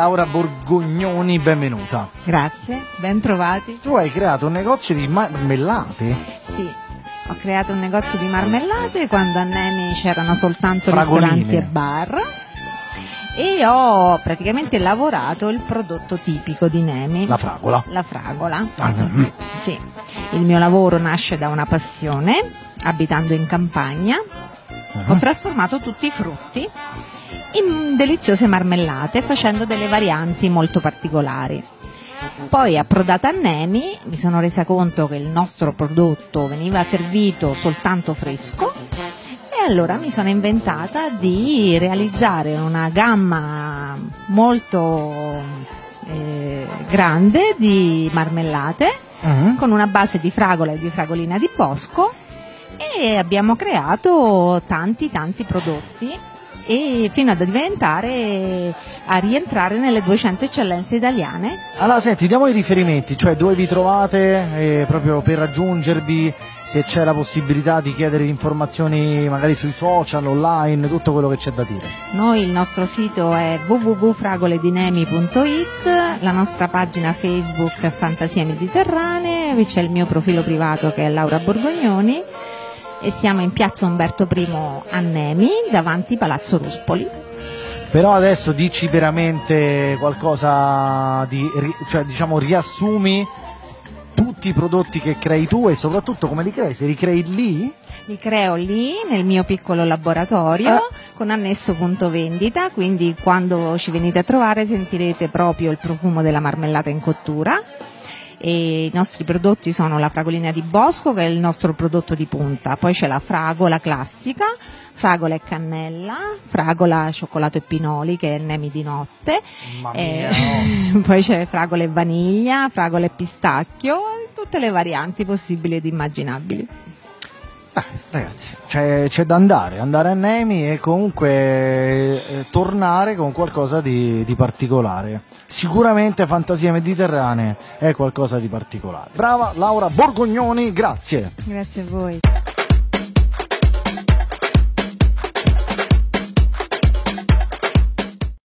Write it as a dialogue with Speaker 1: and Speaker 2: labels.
Speaker 1: Laura Borgognoni, benvenuta.
Speaker 2: Grazie, ben trovati.
Speaker 1: Tu hai creato un negozio di marmellate?
Speaker 2: Sì, ho creato un negozio di marmellate quando a Nemi c'erano soltanto
Speaker 1: Fragoline.
Speaker 2: ristoranti e bar e ho praticamente lavorato il prodotto tipico di Nemi.
Speaker 1: La fragola.
Speaker 2: La fragola.
Speaker 1: Ah,
Speaker 2: Sì, il mio lavoro nasce da una passione, abitando in campagna. Ho trasformato tutti i frutti in deliziose marmellate facendo delle varianti molto particolari. Poi, approdata a Nemi, mi sono resa conto che il nostro prodotto veniva servito soltanto fresco e allora mi sono inventata di realizzare una gamma molto grande di marmellate con una base di fragola e di fragolina di bosco, e abbiamo creato tanti prodotti e fino a rientrare nelle 200 eccellenze italiane.
Speaker 1: Allora, senti, diamo i riferimenti, cioè dove vi trovate, proprio per raggiungervi, se c'è la possibilità di chiedere informazioni magari sui social, online, tutto quello che c'è da dire.
Speaker 2: Noi, il nostro sito è www.fragoledinemi.it, la nostra pagina Facebook è Fantasie Mediterranee, c'è il mio profilo privato che è Laura Borgognoni e siamo in piazza Umberto I a Nemi, davanti Palazzo Ruspoli.
Speaker 1: Però adesso dici veramente qualcosa cioè diciamo riassumi tutti i prodotti che crei tu e soprattutto come li crei, se li crei lì?
Speaker 2: Li creo lì nel mio piccolo laboratorio con annesso punto vendita, quindi quando ci venite a trovare sentirete proprio il profumo della marmellata in cottura. E i nostri prodotti sono la fragolina di bosco, che è il nostro prodotto di punta, poi c'è la fragola classica, fragola e cannella, fragola cioccolato e pinoli che è Nemi di notte,
Speaker 1: Mamma mia, no.
Speaker 2: poi c'è fragola e vaniglia, fragola e pistacchio, tutte le varianti possibili ed immaginabili.
Speaker 1: Ragazzi, c'è da andare a Nemi e comunque tornare con qualcosa di particolare. Sicuramente Fantasie Mediterranee è qualcosa di particolare. Brava Laura Borgognoni, grazie.
Speaker 2: Grazie a voi.